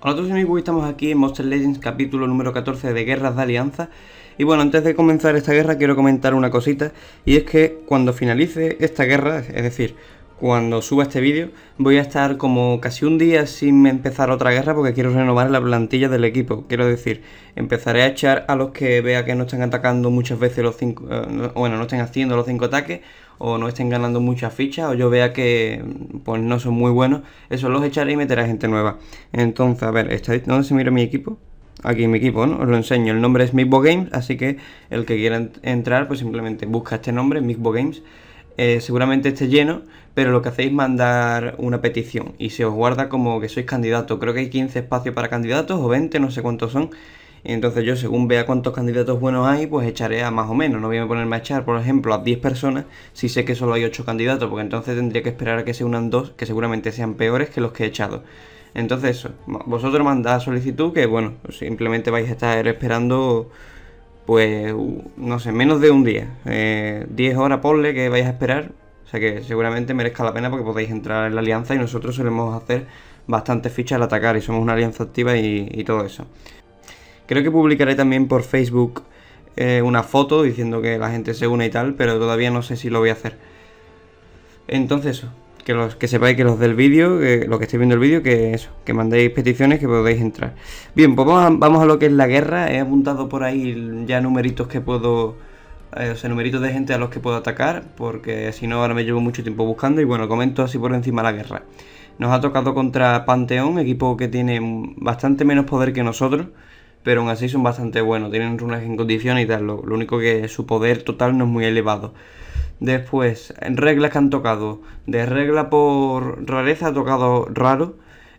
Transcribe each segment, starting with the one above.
Hola a todos amigos, estamos aquí en Monster Legends capítulo número 14 de Guerras de Alianza. Y bueno, antes de comenzar esta guerra quiero comentar una cosita. Y es que cuando finalice esta guerra, es decir, cuando suba este vídeo, voy a estar como casi un día sin empezar otra guerra porque quiero renovar la plantilla del equipo. Quiero decir, empezaré a echar a los que vea que no están atacando muchas veces los 5, bueno, no estén haciendo los 5 ataques, o no estén ganando muchas fichas, o yo vea que pues no son muy buenos. Eso los echaré y meteré a gente nueva. Entonces, a ver, ¿dónde se mira mi equipo? Aquí mi equipo, ¿no? Os lo enseño. El nombre es Mixbo Games, así que el que quiera entrar, pues simplemente busca este nombre, Mixbo Games. Seguramente esté lleno, pero lo que hacéis es mandar una petición y se os guarda como que sois candidato. Creo que hay 15 espacios para candidatos o 20, no sé cuántos son. Y entonces yo, según vea cuántos candidatos buenos hay, pues echaré a más o menos. No voy a ponerme a echar, por ejemplo, a 10 personas si sé que solo hay 8 candidatos, porque entonces tendría que esperar a que se unan 2, que seguramente sean peores que los que he echado. Entonces eso, vosotros mandad solicitud, que bueno, simplemente vais a estar esperando, pues, no sé, menos de un día. 10 horas ponle que vais a esperar, o sea que seguramente merezca la pena porque podéis entrar en la alianza y nosotros solemos hacer bastantes fichas al atacar y somos una alianza activa y todo eso. Creo que publicaré también por Facebook una foto diciendo que la gente se une y tal, pero todavía no sé si lo voy a hacer. Entonces eso, que sepáis que los del vídeo, los que estéis viendo el vídeo, que eso, que mandéis peticiones, que podéis entrar. Bien, pues vamos a lo que es la guerra. He apuntado por ahí ya numeritos que puedo, o sea, numeritos de gente a los que puedo atacar, porque si no ahora me llevo mucho tiempo buscando. Y bueno, comento así por encima la guerra. Nos ha tocado contra Panteón, equipo que tiene bastante menos poder que nosotros, pero aún así son bastante buenos, tienen runas en condiciones y tal. Lo único que su poder total no es muy elevado. Después, en reglas que han tocado, de regla por rareza ha tocado raro,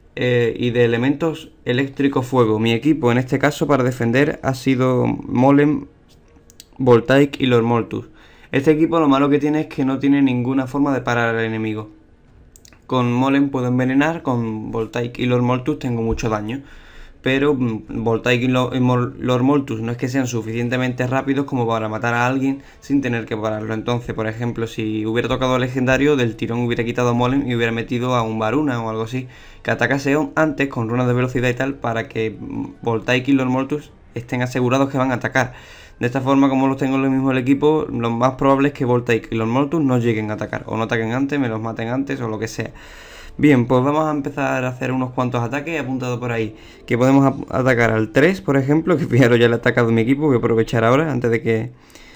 y de elementos eléctrico fuego. Mi equipo en este caso para defender ha sido Molen, Voltaic y Lord Moltus. Este equipo lo malo que tiene es que no tiene ninguna forma de parar al enemigo. Con Molen puedo envenenar, con Voltaic y Lord Moltus tengo mucho daño. Pero Voltaic y Lord Moltus no es que sean suficientemente rápidos como para matar a alguien sin tener que pararlo. Entonces, por ejemplo, si hubiera tocado legendario, del tirón hubiera quitado a Molen y hubiera metido a un Varuna o algo así, que atacase antes con runas de velocidad y tal, para que Voltaic y Lord Moltus estén asegurados que van a atacar. De esta forma, como los tengo en lo mismo el equipo, lo más probable es que Voltaic y Lord Moltus no lleguen a atacar, o no ataquen antes, me los maten antes o lo que sea. Bien, pues vamos a empezar a hacer unos cuantos ataques. He apuntado por ahí que podemos atacar al 3, por ejemplo, que fijaros, ya le he atacado a mi equipo. Voy a aprovechar ahora, antes de que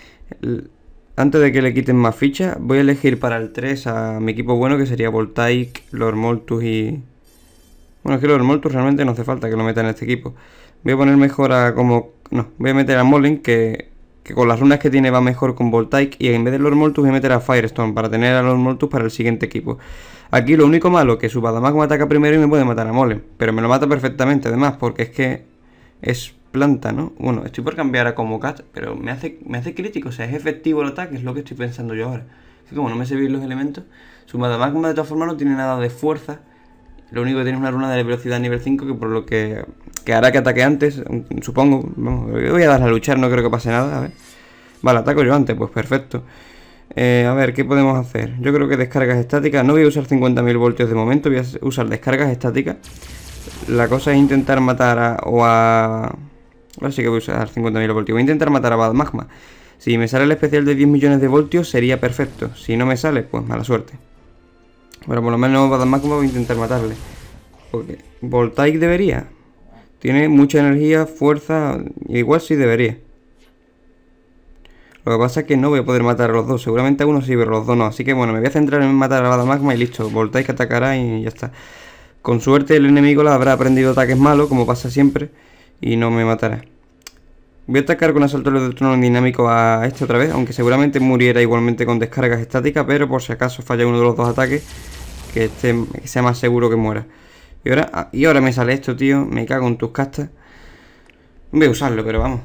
le quiten más fichas. Voy a elegir para el 3 a mi equipo bueno, que sería Voltaic, Lord Moltus y... Bueno, es que Lord Moltus realmente no hace falta que lo meta en este equipo. Voy a poner mejor a como... No, voy a meter a Molen, que con las runas que tiene va mejor con Voltaic. Y en vez de Lord Moltus voy a meter a Firestone para tener a Lord Moltus para el siguiente equipo. Aquí lo único malo que su Badamac me ataca primero y me puede matar a Molen, pero me lo mata perfectamente además, porque es que es planta, ¿no? Bueno, estoy por cambiar a Comocat, pero me hace crítico, o sea, es efectivo el ataque, es lo que estoy pensando yo ahora. Es que como no me sé bien los elementos, su Badamac de todas formas no tiene nada de fuerza, lo único que tiene es una runa de velocidad nivel 5, que por lo que hará que ataque antes, supongo. Vamos, voy a dar a luchar, no creo que pase nada, a ver. Vale, ataco yo antes, pues perfecto. A ver, ¿qué podemos hacer? Yo creo que descargas estáticas. No voy a usar 50.000 voltios de momento, voy a usar descargas estáticas. La cosa es intentar matar ahora sí que voy a usar 50.000 voltios. Voy a intentar matar a Bad Magma. Si me sale el especial de 10 millones de voltios sería perfecto. Si no me sale, pues mala suerte. Pero por lo menos Bad Magma voy a intentar matarle. Porque Voltaic debería. Tiene mucha energía, fuerza. Igual sí debería. Lo que pasa es que no voy a poder matar a los dos. Seguramente a uno sí, pero a los dos no. Así que bueno, me voy a centrar en matar a la Magma y listo. Voltaic atacará y ya está. Con suerte el enemigo la habrá aprendido ataques malos, como pasa siempre, y no me matará. Voy a atacar con asalto del trono dinámico a este otra vez, aunque seguramente muriera igualmente con descargas estáticas, pero por si acaso falla uno de los dos ataques, que sea más seguro que muera. Y ahora me sale esto, tío. Me cago en tus castas. Voy a usarlo, pero vamos.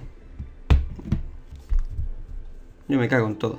Yo me cago en todo.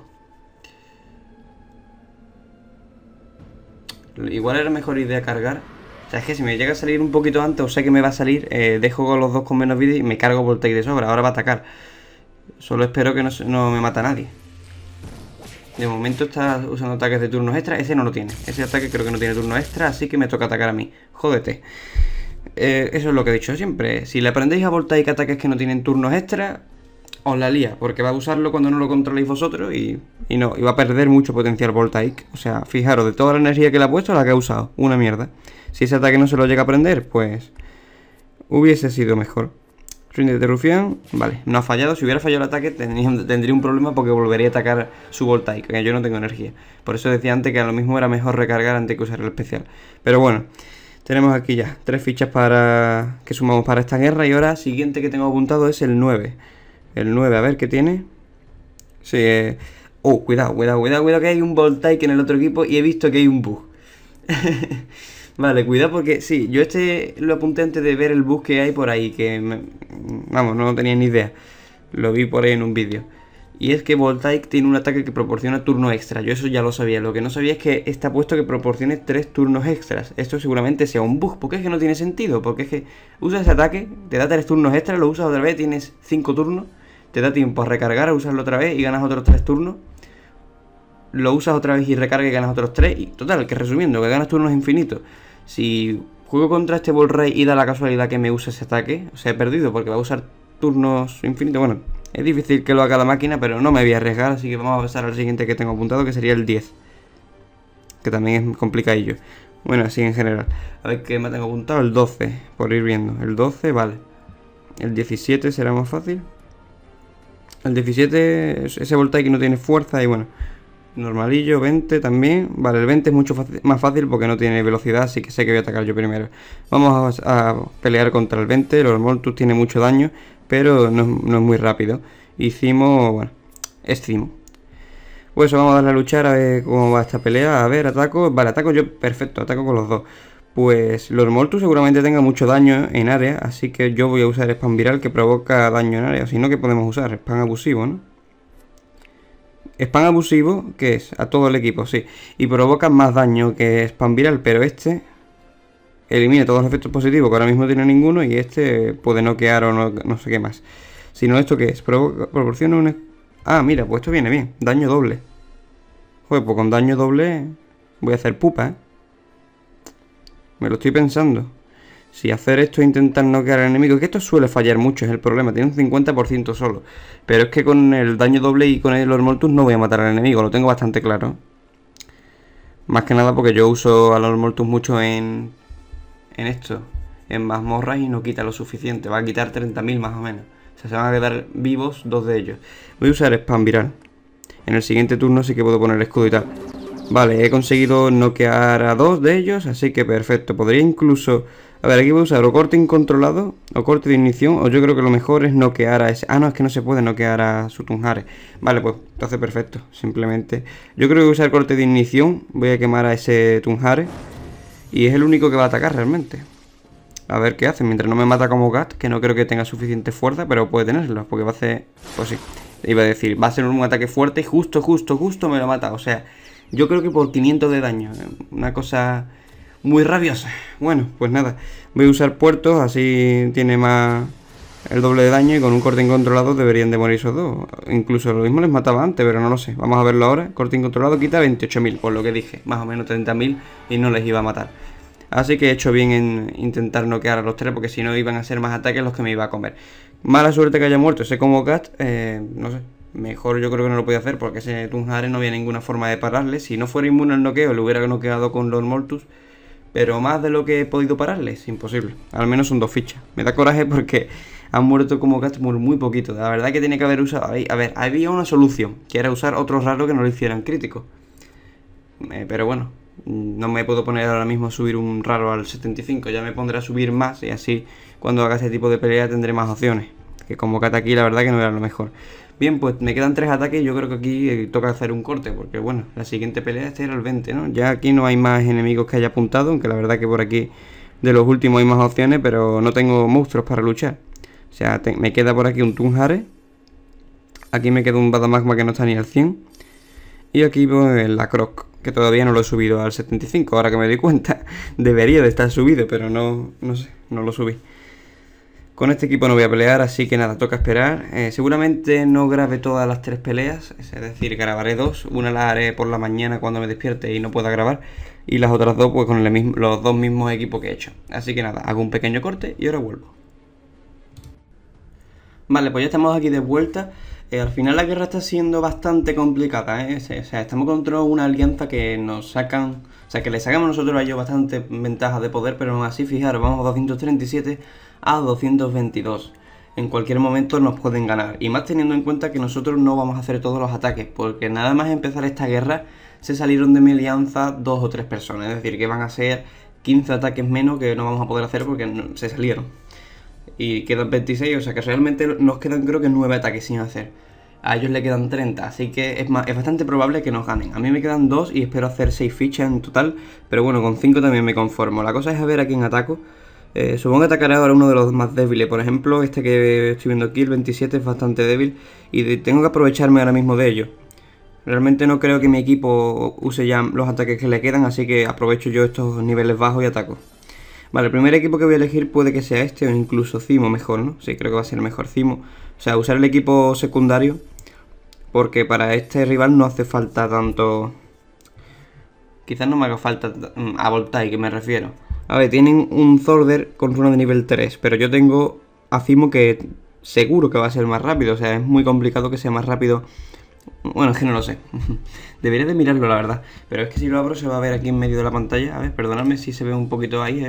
Igual era mejor idea cargar. O sea, es que si me llega a salir un poquito antes, o sé que me va a salir, dejo con los dos con menos vida y me cargo Voltaic de sobra. Ahora va a atacar. Solo espero que no me mata a nadie. De momento está usando ataques de turnos extra. Ese no lo tiene. Ese ataque creo que no tiene turno extra, así que me toca atacar a mí. Jódete. Eso es lo que he dicho siempre. Si le aprendéis a Voltaic ataques que no tienen turnos extra, os la lía, porque va a usarlo cuando no lo controléis vosotros y va a perder mucho potencial Voltaic. O sea, fijaros, de toda la energía que le ha puesto, la que ha usado, una mierda. Si ese ataque no se lo llega a aprender, pues hubiese sido mejor. Rinde de rufián, vale, no ha fallado. Si hubiera fallado el ataque tendría un problema porque volvería a atacar su Voltaic, que yo no tengo energía. Por eso decía antes que a lo mismo era mejor recargar antes que usar el especial. Pero bueno, tenemos aquí ya 3 fichas que sumamos para esta guerra. Y ahora, siguiente que tengo apuntado es el 9. El 9, a ver qué tiene. Sí, cuidado que hay un Voltaic en el otro equipo y he visto que hay un bug. Vale, cuidado porque sí, yo lo apunté antes de ver el bug que hay por ahí, vamos, no tenía ni idea. Lo vi por ahí en un vídeo. Y es que Voltaic tiene un ataque que proporciona turno extra. Yo eso ya lo sabía. Lo que no sabía es que está puesto que proporcione 3 turnos extras. Esto seguramente sea un bug, porque es que no tiene sentido. Porque es que usas ese ataque, te da 3 turnos extra, lo usas otra vez, tienes 5 turnos. Te da tiempo a recargar, a usarlo otra vez y ganas otros 3 turnos. Lo usas otra vez y recargas y ganas otros 3. Y total, que resumiendo, que ganas turnos infinitos. Si juego contra este Volray y da la casualidad que me usa ese ataque, o sea, he perdido porque va a usar turnos infinitos. Bueno, es difícil que lo haga la máquina, pero no me voy a arriesgar, así que vamos a pasar al siguiente que tengo apuntado, que sería el 10. Que también es complicadillo. Bueno, así en general. A ver qué me tengo apuntado, el 12, por ir viendo. El 12, vale. El 17 será más fácil. El 17, ese Voltaic no tiene fuerza y bueno... Normalillo, 20 también. Vale, el 20 es mucho más fácil porque no tiene velocidad, así que sé que voy a atacar yo primero. Vamos a pelear contra el 20. Los Moltus tiene mucho daño, pero no es muy rápido. Bueno, es Cimo. Pues eso, vamos a darle a luchar a ver cómo va esta pelea. A ver, ataco. Vale, ataco yo, perfecto, ataco con los dos. Pues los Moltus seguramente tengan mucho daño en área, así que yo voy a usar Spam Viral que provoca daño en área. O si no, ¿qué podemos usar? Spam Abusivo, ¿no? Spam abusivo, que es a todo el equipo, sí. Y provoca más daño que Spam Viral, pero este elimina todos los efectos positivos, que ahora mismo no tiene ninguno. Y este puede noquear o no sé qué más. Si no, ¿esto qué es? Proporciona un... Ah, mira, pues esto viene bien. Daño doble. Joder, pues con daño doble voy a hacer pupa, ¿eh? Me lo estoy pensando. Si hacer esto e intentar noquear al enemigo, que esto suele fallar mucho, es el problema, tiene un 50% solo. Pero es que con el daño doble y con los Moltus no voy a matar al enemigo, lo tengo bastante claro. Más que nada porque yo uso a los Moltus mucho en esto, en mazmorras y no quita lo suficiente, va a quitar 30.000 más o menos. O sea, se van a quedar vivos 2 de ellos. Voy a usar Spam Viral. En el siguiente turno sí que puedo poner escudo y tal. Vale, he conseguido noquear a 2 de ellos, así que perfecto. Podría incluso... A ver, aquí voy a usar o corte incontrolado o corte de ignición, o yo creo que lo mejor es noquear a ese... Ah, no, es que no se puede noquear a su Tunhare. Vale, pues entonces perfecto, simplemente... Yo creo que voy a usar corte de ignición, voy a quemar a ese Tunhare. Y es el único que va a atacar realmente. A ver qué hace, mientras no me mata como Gat, que no creo que tenga suficiente fuerza, pero puede tenerlo, porque va a hacer... Pues sí, iba a decir, va a ser un ataque fuerte y justo me lo mata, o sea... Yo creo que por 500 de daño, una cosa... muy rabiosa. Bueno, pues nada, voy a usar puertos, así tiene más el doble de daño y con un corte incontrolado deberían de morir esos dos. Incluso lo mismo les mataba antes, pero no lo sé. Vamos a verlo ahora. Corte incontrolado quita 28.000, por lo que dije, más o menos 30.000 y no les iba a matar. Así que he hecho bien en intentar noquear a los 3 porque si no iban a ser más ataques los que me iba a comer. Mala suerte que haya muerto ese como Cat, no sé. Mejor yo creo que no lo podía hacer porque ese Tunhare no había ninguna forma de pararle. Si no fuera inmune al noqueo, le hubiera noqueado con los Moltus. Pero más de lo que he podido pararle, es imposible. Al menos son 2 fichas. Me da coraje porque han muerto como Gat por muy poquito. La verdad que tiene que haber usado... A ver, había una solución, que era usar otro raro que no lo hicieran crítico. Pero bueno, no me puedo poner ahora mismo a subir un raro al 75. Ya me pondré a subir más y así cuando haga ese tipo de pelea tendré más opciones. Que como Gat aquí la verdad que no era lo mejor. Bien, pues me quedan 3 ataques y yo creo que aquí toca hacer un corte, porque bueno, la siguiente pelea este era el 20, ¿no? Ya aquí no hay más enemigos que haya apuntado, aunque la verdad que por aquí de los últimos hay más opciones, pero no tengo monstruos para luchar. O sea, me queda por aquí un Tunhare, aquí me queda un Badamagma que no está ni al 100, y aquí pues, la Croc, que todavía no lo he subido al 75, ahora que me doy cuenta, debería de estar subido, pero no sé, no lo subí. Con este equipo no voy a pelear, así que nada, toca esperar. Seguramente no grabe todas las 3 peleas, es decir, grabaré 2. Una la haré por la mañana cuando me despierte y no pueda grabar. Y las otras 2 pues con los 2 mismos equipos que he hecho. Así que nada, hago un pequeño corte y ahora vuelvo. Vale, pues ya estamos aquí de vuelta. Al final la guerra está siendo bastante complicada, ¿eh? O sea, estamos contra una alianza que nos sacan... O sea, que le sacamos nosotros a ellos bastante ventajas de poder, pero aún así, fijaros, vamos a 237 a 222. En cualquier momento nos pueden ganar. Y más teniendo en cuenta que nosotros no vamos a hacer todos los ataques, porque nada más empezar esta guerra, se salieron de mi alianza 2 o 3 personas. Es decir, que van a ser 15 ataques menos que no vamos a poder hacer porque se salieron. Y quedan 26, o sea que realmente nos quedan creo que 9 ataques sin hacer. A ellos le quedan 30, así que es bastante probable que nos ganen. A mí me quedan 2 y espero hacer 6 fichas en total, pero bueno, con 5 también me conformo. La cosa es a ver a quién ataco. Supongo que atacaré ahora uno de los más débiles. Por ejemplo, este que estoy viendo aquí, el 27, es bastante débil y tengo que aprovecharme ahora mismo de ello. Realmente no creo que mi equipo use ya los ataques que le quedan, así que aprovecho yo estos niveles bajos y ataco. Vale, el primer equipo que voy a elegir puede que sea este o incluso Cimo mejor, ¿no? Sí, creo que va a ser mejor Cimo. O sea, usar el equipo secundario, porque para este rival no hace falta tanto... Quizás no me haga falta a Voltai, que me refiero. A ver, tienen un Thorder con runa de nivel 3, pero yo tengo a Cimo que seguro que va a ser más rápido. O sea, es muy complicado que sea más rápido. Bueno, es que no lo sé. Debería de mirarlo, la verdad. Pero es que si lo abro se va a ver aquí en medio de la pantalla. A ver, perdonadme si se ve un poquito ahí.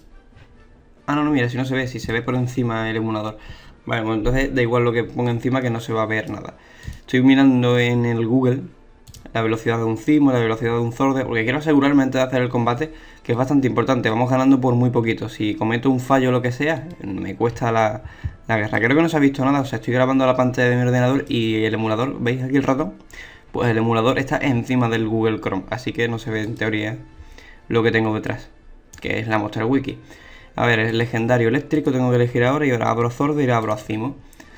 Ah, no, mira, si no se ve. Si se ve por encima el emulador. Vale, pues entonces da igual lo que ponga encima, que no se va a ver nada. Estoy mirando en el Google la velocidad de un Cimo, la velocidad de un Thorder, porque quiero asegurarme antes de hacer el combate, que es bastante importante. Vamos ganando por muy poquito. Si cometo un fallo o lo que sea, me cuesta la guerra. Creo que no se ha visto nada. O sea, estoy grabando la pantalla de mi ordenador y el emulador, ¿veis aquí el ratón? Pues el emulador está encima del Google Chrome, así que no se ve en teoría lo que tengo detrás, que es la Monster Wiki. A ver, el legendario eléctrico tengo que elegir ahora, y ahora abro Thorder y abro a Cimo.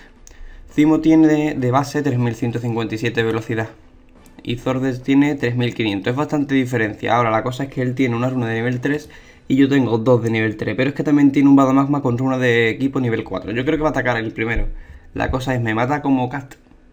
Cimo tiene de base 3157 velocidad y Thorder tiene 3500, es bastante diferencia. Ahora la cosa es que él tiene una runa de nivel 3 y yo tengo 2 de nivel 3, pero es que también tiene un Badamagma con runa de equipo nivel 4. Yo creo que va a atacar el primero. La cosa es, me mata como cast.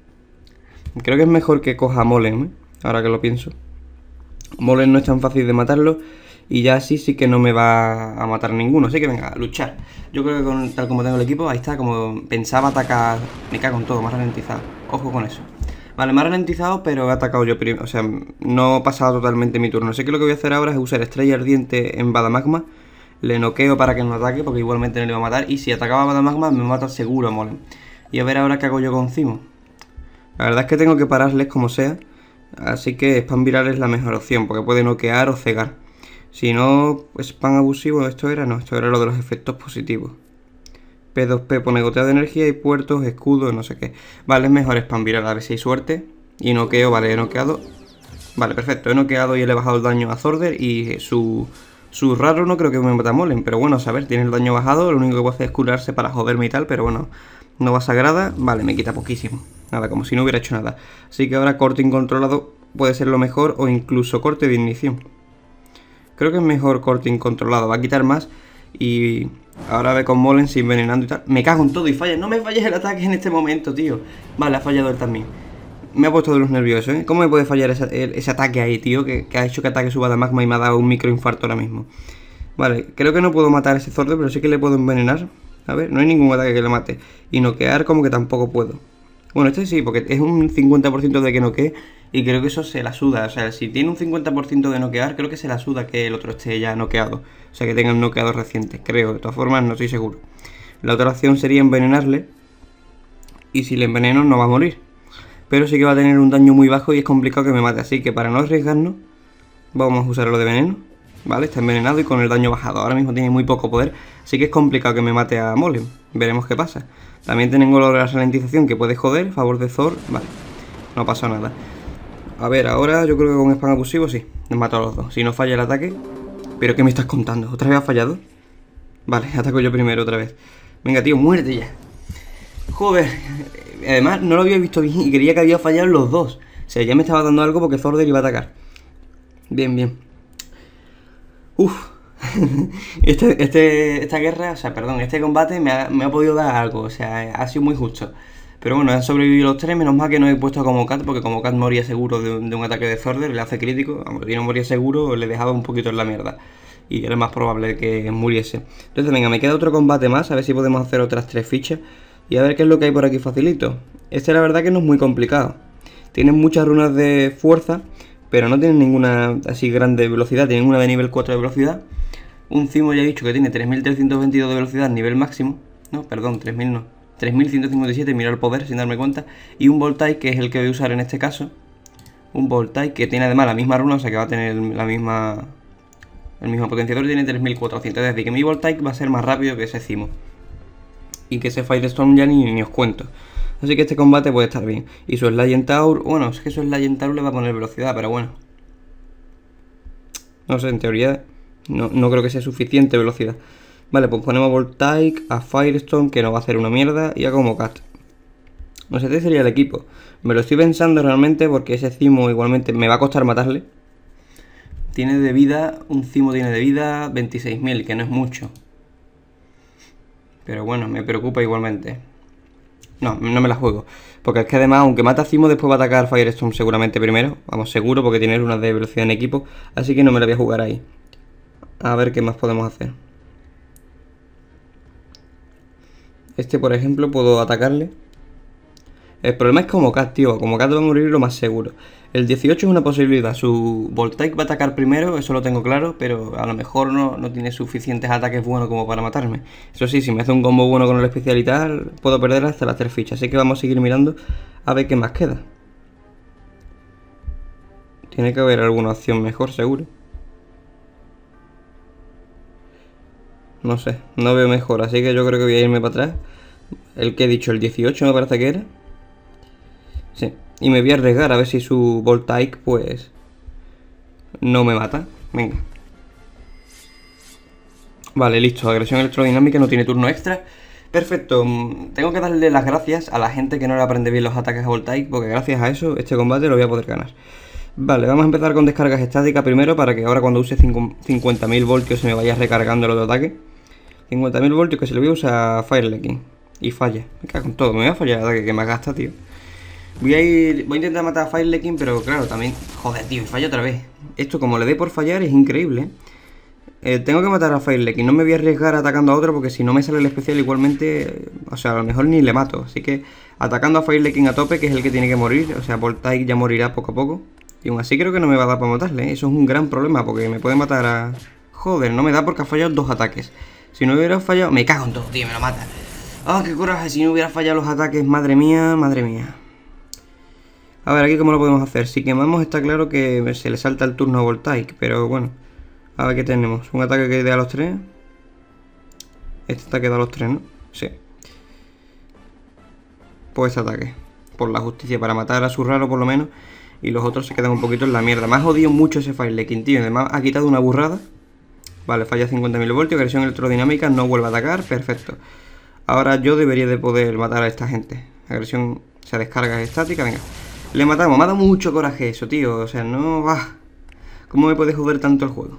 Creo que es mejor que coja a Molen, ¿eh? Ahora que lo pienso. Molen no es tan fácil de matarlo y ya así sí que no me va a matar ninguno. Así que venga, a luchar. Yo creo que tal como tengo el equipo, ahí está, como pensaba atacar. Me cago en todo, más ralentizado. Ojo con eso. Vale, me ha ralentizado, pero he atacado yo primero. O sea, no he pasado totalmente mi turno. Sé que lo que voy a hacer ahora es usar Estrella Ardiente en Badamagma. Le noqueo para que no ataque, porque igualmente no le va a matar. Y si atacaba a Badamagma, me mata seguro a Molen. Y a ver ahora qué hago yo con Cimo. La verdad es que tengo que pararles como sea. Así que Spam Viral es la mejor opción, porque puede noquear o cegar. Si no, Spam Abusivo, esto era lo de los efectos positivos. P2P pone gotea de energía y puertos, escudos, no sé qué. Vale, es mejor Spam Viral, a ver si hay suerte. Y noqueo, vale, he noqueado. Vale, perfecto, he noqueado y le he bajado el daño a Thorder. Y su raro no creo que me mate a Molen, pero bueno, a saber, tiene el daño bajado. Lo único que puede hacer es curarse para joderme y tal, pero bueno, no va sagrada. Vale, me quita poquísimo. Nada, como si no hubiera hecho nada. Así que ahora corte incontrolado puede ser lo mejor, o incluso corte de ignición. Creo que es mejor corte incontrolado, va a quitar más. Y ahora ve con Molen sin envenenando y tal. Me cago en todo y falla. No me falles el ataque en este momento, tío. Vale, ha fallado él también. Me ha puesto de los nerviosos, ¿eh? ¿Cómo me puede fallar ese ataque ahí, tío? Que ha hecho que ataque su Badamagma y me ha dado un microinfarto ahora mismo. Vale, creo que no puedo matar a ese Thorder, pero sí que le puedo envenenar. A ver, no hay ningún ataque que le mate. Y noquear como que tampoco puedo. Bueno, este sí, porque es un 50% de que noquee. Y creo que eso se la suda. O sea, si tiene un 50% de noquear, creo que se la suda que el otro esté ya noqueado. O sea, que tenga un noqueado reciente. Creo, de todas formas, no estoy seguro. La otra opción sería envenenarle. Y si le enveneno no va a morir. Pero sí que va a tener un daño muy bajo y es complicado que me mate. Así que para no arriesgarnos, vamos a usar lo de veneno. Vale, está envenenado y con el daño bajado. Ahora mismo tiene muy poco poder, así que es complicado que me mate a Molen. Veremos qué pasa. También tengo lo de la ralentización que puede joder, favor de Thor. Vale, no pasa nada. A ver, ahora yo creo que con spam abusivo sí, me mato a los dos. Si no falla el ataque. ¿Pero qué me estás contando? ¿Otra vez ha fallado? Vale, ataco yo primero otra vez. Venga, tío, muérete ya. Joder, además no lo había visto bien y creía que había fallado los dos. O sea, ya me estaba dando algo porque Thorder iba a atacar. Bien, bien. Uf, Esta guerra, o sea, perdón, este combate me ha podido dar algo, o sea, ha sido muy justo. Pero bueno, han sobrevivido los tres, menos mal que no he puesto a Comocat, porque Comocat moría seguro de un ataque de Zorder, le hace crítico, aunque si no moría seguro, le dejaba un poquito en la mierda. Y era más probable que muriese. Entonces, venga, me queda otro combate más, a ver si podemos hacer otras 3 fichas. Y a ver qué es lo que hay por aquí facilito. Este la verdad que no es muy complicado. Tienen muchas runas de fuerza, pero no tienen ninguna así grande velocidad, tienen una de nivel 4 de velocidad. Un Cimo ya he dicho que tiene 3322 de velocidad nivel máximo. No, perdón, 3000 no. 3157, mira el poder sin darme cuenta. Y un Voltaic, que es el que voy a usar en este caso. Un Voltaic que tiene además la misma runa, o sea que va a tener la misma... El mismo potenciador, tiene 3400. Es decir, que mi Voltaic va a ser más rápido que ese Cimo. Y que ese Firestorm ya ni os cuento. Así que este combate puede estar bien. Y su Slaying Tower, bueno, es que su Slaying Tower le va a poner velocidad, pero bueno. No sé, en teoría no creo que sea suficiente velocidad. Vale, pues ponemos a Voltaic, a Firestorm, que nos va a hacer una mierda, y a Comocat. No sé, este sería el equipo. Me lo estoy pensando realmente porque ese Cimo igualmente me va a costar matarle. Tiene de vida, un Cimo tiene de vida 26.000, que no es mucho. Pero bueno, me preocupa igualmente. No me la juego. Porque es que además, aunque mata a Cimo, después va a atacar Firestorm seguramente primero. Vamos, seguro, porque tiene unas de velocidad en equipo. Así que no me la voy a jugar ahí. A ver qué más podemos hacer. Este, por ejemplo, puedo atacarle. El problema es Comocat, tío. Comocat va a morir lo más seguro. El 18 es una posibilidad. Su Voltaic va a atacar primero, eso lo tengo claro. Pero a lo mejor no tiene suficientes ataques buenos como para matarme. Eso sí, si me hace un combo bueno con el especial y tal, puedo perder hasta las 3 fichas. Así que vamos a seguir mirando a ver qué más queda. Tiene que haber alguna opción mejor, seguro. No sé, no veo mejor. Así que yo creo que voy a irme para atrás. El que he dicho, el 18 me parece que era. Sí, y me voy a arriesgar a ver si su Voltaic, pues, no me mata. Venga. Vale, listo, agresión electrodinámica, no tiene turno extra. Perfecto, tengo que darle las gracias a la gente que no le aprende bien los ataques a Voltaic, porque gracias a eso este combate lo voy a poder ganar. Vale, vamos a empezar con descargas estáticas primero, para que ahora cuando use 50.000 voltios se me vaya recargando lo de ataque. 50.000 voltios que se le voy a usar a Firelekin. Y falla, me cago en todo, me voy a fallar el ataque que me gasta, tío. Voy a intentar matar a Firelekin, pero claro, también... Joder, tío, y falla otra vez. Esto como le dé por fallar es increíble, tengo que matar a Firelekin, no me voy a arriesgar atacando a otro porque si no me sale el especial igualmente... O sea, a lo mejor ni le mato. Así que atacando a Firelekin a tope, que es el que tiene que morir. O sea, Voltaic ya morirá poco a poco. Y aún así creo que no me va a dar para matarle, Eso es un gran problema porque me puede matar a... Joder, no me da porque ha fallado 2 ataques. Si no hubiera fallado... Me cago en todo, tío, me lo mata. ¡Ah, qué coraje! Si no hubiera fallado los ataques, madre mía, madre mía. A ver, aquí cómo lo podemos hacer. Si quemamos está claro que se le salta el turno a Voltaic, pero bueno. A ver qué tenemos. Un ataque que dé a los 3. Este ataque da a los 3, ¿no? Sí. Pues ataque. Por la justicia, para matar a su raro por lo menos. Y los otros se quedan un poquito en la mierda. Me ha jodido mucho ese Firelekin, tío. Además ha quitado una burrada. Vale, falla 50.000 voltios. Agresión electrodinámica, no vuelve a atacar. Perfecto. Ahora yo debería de poder matar a esta gente. Agresión, se descarga estática, venga. Le matamos, me ha dado mucho coraje eso, tío. O sea, no... ¿Cómo me puede joder tanto el juego?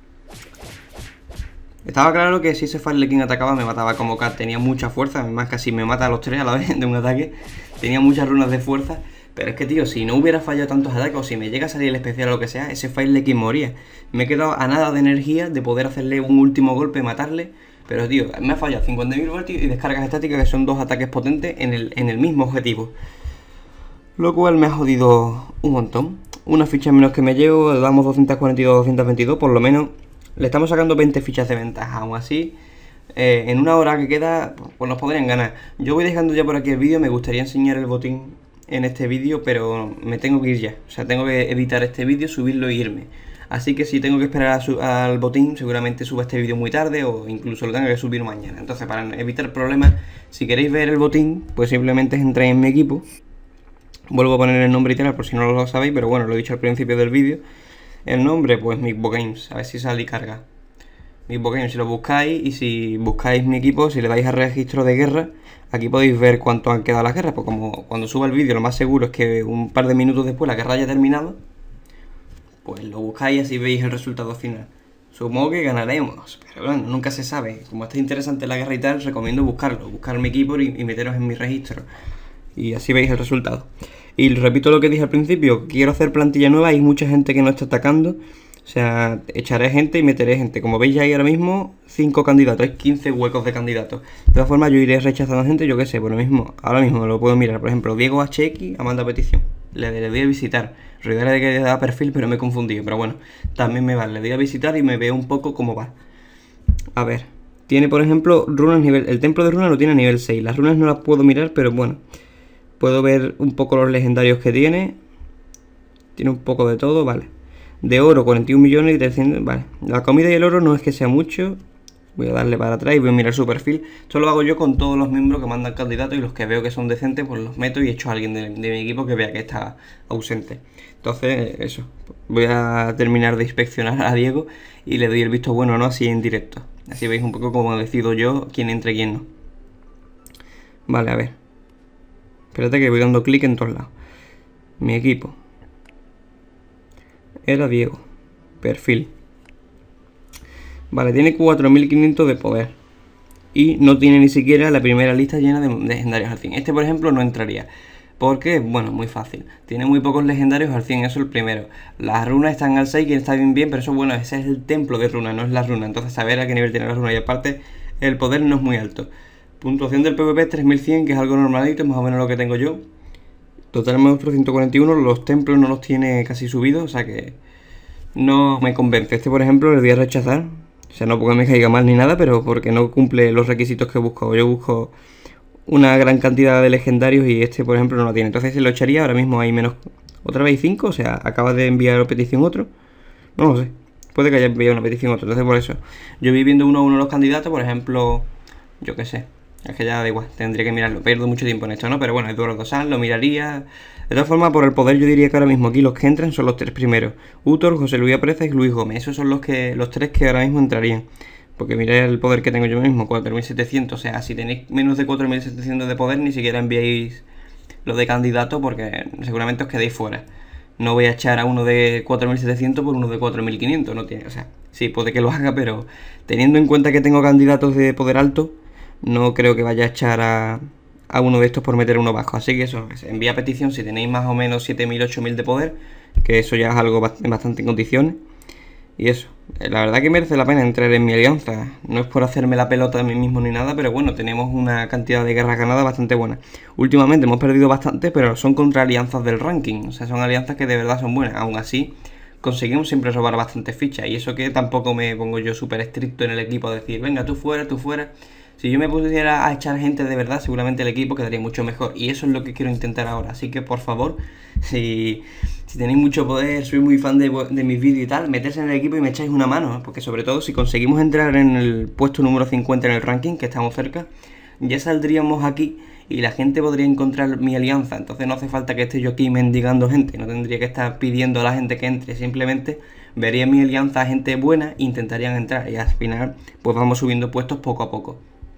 Estaba claro que si ese Firelekin atacaba me mataba como Cat. Tenía mucha fuerza, además casi me mata a los 3 a la vez de un ataque. Tenía muchas runas de fuerza. Pero es que, tío, si no hubiera fallado tantos ataques o si me llega a salir el especial o lo que sea, ese Firelekin moría. Me he quedado a nada de energía de poder hacerle un último golpe y matarle. Pero, tío, me ha fallado 50.000 voltios y descargas estáticas, que son 2 ataques potentes en el mismo objetivo. Lo cual me ha jodido un montón. Una ficha menos que me llevo, le damos 242, 222, por lo menos le estamos sacando 20 fichas de ventaja. Aún así, en una hora que queda, pues nos podrían ganar. Yo voy dejando ya por aquí el vídeo, me gustaría enseñar el botín en este vídeo, pero me tengo que ir ya. O sea, tengo que editar este vídeo, subirlo e irme. Así que si tengo que esperar al botín, seguramente suba este vídeo muy tarde o incluso lo tenga que subir mañana. Entonces, para evitar problemas, si queréis ver el botín, pues simplemente entréis en mi equipo. Vuelvo a poner el nombre y tal, por si no lo sabéis, pero bueno, lo he dicho al principio del vídeo. El nombre, pues MixboGames, a ver si sale y carga. MixboGames, si lo buscáis, y si buscáis mi equipo, si le dais a registro de guerra, aquí podéis ver cuánto han quedado las guerras, pues como cuando suba el vídeo lo más seguro es que un par de minutos después la guerra haya terminado, pues lo buscáis y así veis el resultado final. Supongo que ganaremos, pero bueno, nunca se sabe. Como está interesante la guerra y tal, recomiendo buscarlo, buscar mi equipo y meteros en mi registro. Y así veis el resultado. Y repito lo que dije al principio, quiero hacer plantilla nueva, hay mucha gente que no está atacando. O sea, echaré gente y meteré gente. Como veis ya hay ahora mismo 5 candidatos, hay 15 huecos de candidatos. De todas formas yo iré rechazando gente, yo qué sé, por lo mismo, ahora mismo lo puedo mirar. Por ejemplo, Diego HX ha mandado petición. Le doy a visitar. Rivera de que le da perfil, pero me he confundido. Pero bueno, también me vale. Le doy a visitar y me veo un poco cómo va. A ver, tiene por ejemplo runas nivel... El templo de runas lo tiene a nivel 6. Las runas no las puedo mirar, pero bueno, puedo ver un poco los legendarios que tiene. Tiene un poco de todo, vale. De oro, 41 millones y 300... Vale, la comida y el oro no es que sea mucho. Voy a darle para atrás y voy a mirar su perfil. Esto lo hago yo con todos los miembros que mandan candidatos y los que veo que son decentes, pues los meto y echo a alguien de mi equipo que vea que está ausente. Entonces, eso. Voy a terminar de inspeccionar a Diego y le doy el visto bueno o no así en directo. Así veis un poco cómo decido yo quién entra y quién no. Vale, a ver. Espérate que voy dando clic en todos lados. Mi equipo. Era Diego. Perfil. Vale, tiene 4500 de poder. Y no tiene ni siquiera la primera lista llena de legendarios al 100. Este, por ejemplo, no entraría. Porque, bueno, muy fácil. Tiene muy pocos legendarios al 100, eso es el primero. Las runas están al 6, que está bien, pero eso, bueno, ese es el templo de runas, no es la runa. Entonces, saber a qué nivel tiene la runa. Y aparte, el poder no es muy alto. Puntuación del PvP 3100, que es algo normalito, más o menos lo que tengo yo. Total monstruo 141, los templos no los tiene casi subidos, o sea que no me convence. Este, por ejemplo, le voy a rechazar. O sea, no porque me caiga mal ni nada, pero porque no cumple los requisitos que busco. Yo busco una gran cantidad de legendarios y este, por ejemplo, no lo tiene. Entonces se lo echaría. Ahora mismo hay menos... Otra vez 5, o sea, acaba de enviar petición otro. No lo sé. Puede que haya enviado una petición otro. Entonces por eso. Yo voy viendo uno a uno los candidatos, por ejemplo... Yo qué sé. Es que ya da igual, tendría que mirarlo. Pierdo mucho tiempo en esto, ¿no? Pero bueno, Eduardo Dosal lo miraría. De todas formas, por el poder yo diría que ahora mismo aquí los que entran son los 3 primeros. Utor, José Luis Apreza y Luis Gómez. Esos son los 3 que ahora mismo entrarían. Porque mirad el poder que tengo yo mismo, 4700. O sea, si tenéis menos de 4700 de poder, ni siquiera enviáis lo de candidato porque seguramente os quedéis fuera. No voy a echar a uno de 4700 por uno de 4500. No tiene, o sea, sí, puede que lo haga, pero teniendo en cuenta que tengo candidatos de poder alto, no creo que vaya a echar a uno de estos por meter uno bajo. Así que eso, envía petición si tenéis más o menos 7000, 8000 de poder, que eso ya es algo bastante en condiciones. Y eso, la verdad que merece la pena entrar en mi alianza. No es por hacerme la pelota a mí mismo ni nada, pero bueno, tenemos una cantidad de guerras ganadas bastante buena. Últimamente hemos perdido bastante, pero son contra alianzas del ranking. O sea, son alianzas que de verdad son buenas. Aún así, conseguimos siempre robar bastantes fichas. Y eso que tampoco me pongo yo súper estricto en el equipo a decir, venga, tú fuera, tú fuera. Si yo me pusiera a echar gente de verdad, seguramente el equipo quedaría mucho mejor. Y eso es lo que quiero intentar ahora. Así que, por favor, si tenéis mucho poder, soy muy fan de mis vídeos y tal, meterse en el equipo y me echáis una mano. Porque sobre todo, si conseguimos entrar en el puesto número 50 en el ranking, que estamos cerca, ya saldríamos aquí y la gente podría encontrar mi alianza. Entonces no hace falta que esté yo aquí mendigando gente. No tendría que estar pidiendo a la gente que entre. Simplemente vería mi alianza a gente buena e intentarían entrar. Y al final, pues vamos subiendo puestos poco a poco.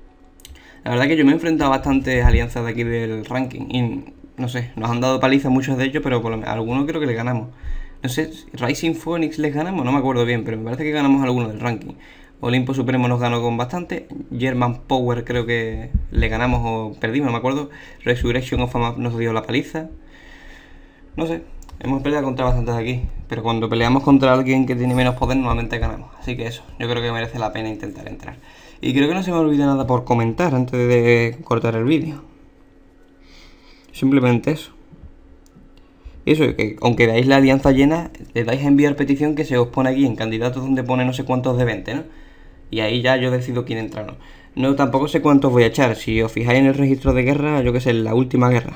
La verdad que yo me he enfrentado a bastantes alianzas de aquí del ranking y no sé, nos han dado paliza muchos de ellos, pero por lo menos a algunos creo que les ganamos. No sé, Rising Phoenix les ganamos, no me acuerdo bien, pero me parece que ganamos a algunos del ranking. Olimpo Supremo nos ganó con bastante, German Power creo que le ganamos o perdimos, no me acuerdo. Resurrection of Fama nos dio la paliza. No sé, hemos peleado contra bastantes aquí, pero cuando peleamos contra alguien que tiene menos poder normalmente ganamos. Así que eso, yo creo que merece la pena intentar entrar. Y creo que no se me olvida nada por comentar antes de cortar el vídeo. Simplemente eso. Y eso, que aunque veáis la alianza llena, le dais a enviar petición que se os pone aquí en candidatos donde pone no sé cuántos de 20, ¿no? Y ahí ya yo decido quién entra o no. No, tampoco sé cuántos voy a echar. Si os fijáis en el registro de guerra, yo que sé, en la última guerra.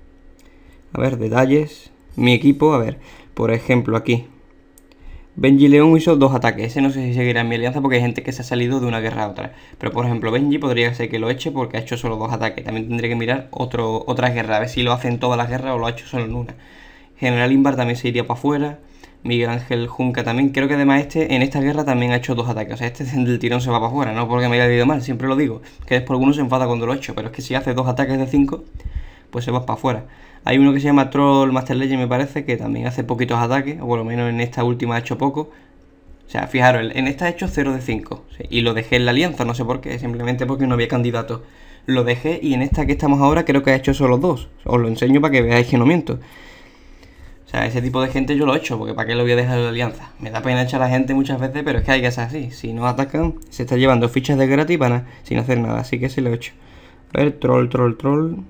A ver, detalles. Mi equipo, a ver, por ejemplo aquí. Benji León hizo 2 ataques, ese no sé si seguirá en mi alianza porque hay gente que se ha salido de una guerra a otra. Pero por ejemplo Benji podría ser que lo eche porque ha hecho solo 2 ataques. También tendré que mirar otras guerras, a ver si lo hace en todas las guerras o lo ha hecho solo en una. General Invar también se iría para afuera. Miguel Ángel Junca también. Creo que además en esta guerra también ha hecho 2 ataques. O sea, este del tirón se va para afuera, no porque me haya ido mal, siempre lo digo. Que después alguno se enfada cuando lo he hecho, pero es que si hace 2 ataques de 5, pues se va para afuera. Hay uno que se llama Troll Master Legend, me parece, que también hace poquitos ataques, o por lo menos en esta última ha hecho poco. sea, fijaros, en esta he hecho 0 de 5. ¿Sí? Y lo dejé en la alianza, no sé por qué, simplemente porque no había candidato. Lo dejé y en esta que estamos ahora creo que he hecho solo 2. Os lo enseño para que veáis que no miento. O sea, ese tipo de gente yo lo he hecho, porque ¿para qué lo voy a dejar en la alianza? Me da pena echar a la gente muchas veces, pero es que hay que ser así. Si no atacan, se está llevando fichas de gratis para sin hacer nada, así que sí lo he hecho. A ver, troll. ¿Dónde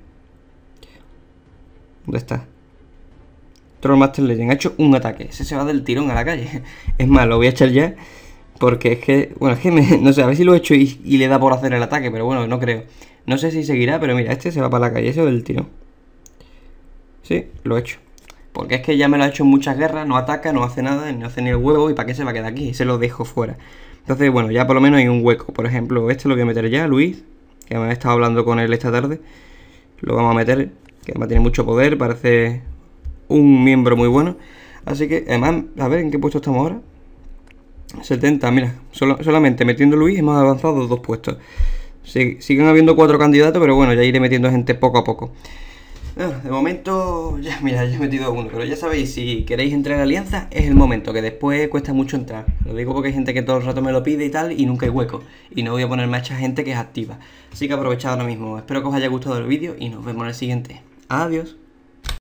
está? Troll Master Legend ha hecho un ataque. Ese se va del tirón a la calle. Es más, lo voy a echar ya. Porque es que, bueno, es que no sé, a ver si lo he hecho y le da por hacer el ataque, pero bueno, no creo. No sé si seguirá, pero mira, este se va para la calle, ese va del tirón. Sí, lo he hecho. Porque es que ya me lo ha hecho en muchas guerras, no ataca, no hace nada, no hace ni el huevo, y ¿para qué se va a quedar aquí? Se lo dejo fuera. Entonces, bueno, ya por lo menos hay un hueco. Por ejemplo, este lo voy a meter ya, Luis, que me he estado hablando con él esta tarde. Lo vamos a meter, que además tiene mucho poder, parece un miembro muy bueno. Así que, además, a ver en qué puesto estamos ahora. 70, mira, solamente metiendo Luis hemos avanzado 2 puestos. Siguen habiendo 4 candidatos, pero bueno, ya iré metiendo gente poco a poco. De momento, ya mira, ya he metido uno, pero ya sabéis, si queréis entrar en alianza, es el momento, que después cuesta mucho entrar. Lo digo porque hay gente que todo el rato me lo pide y tal, y nunca hay hueco. Y no voy a poner mucha gente que es activa. Así que aprovechad ahora mismo. Espero que os haya gustado el vídeo y nos vemos en el siguiente. Adiós.